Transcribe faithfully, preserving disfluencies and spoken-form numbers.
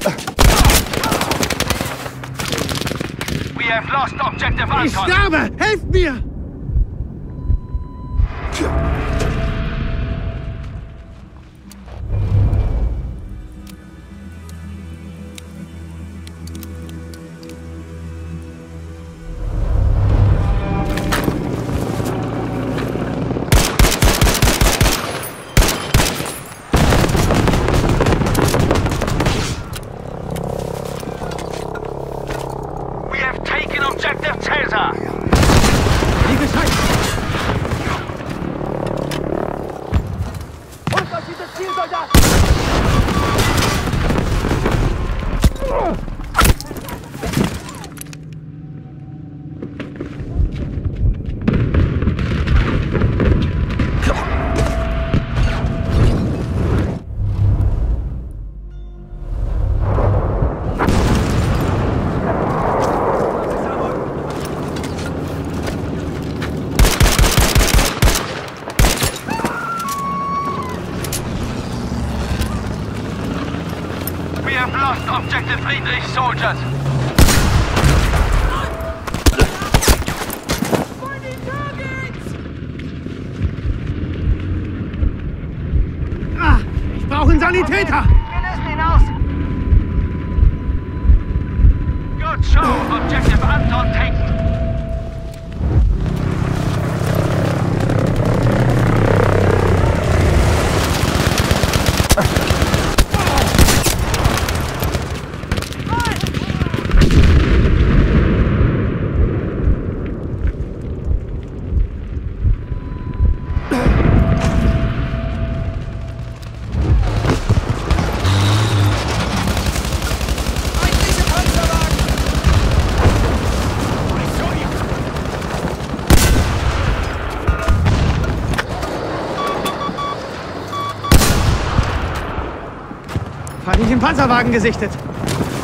We have lost objective Anton. Ich sterbe! Helft mir! Objective Caesar! Wie gescheit! Holt euch dieses Ziel, Soldat! We have lost objective Friedrich soldiers. Ah, ich brauche einen Sanitäter! Wir lösen ihn aus. Good show, objective Anton taken. Feindlichen Panzerwagen gesichtet.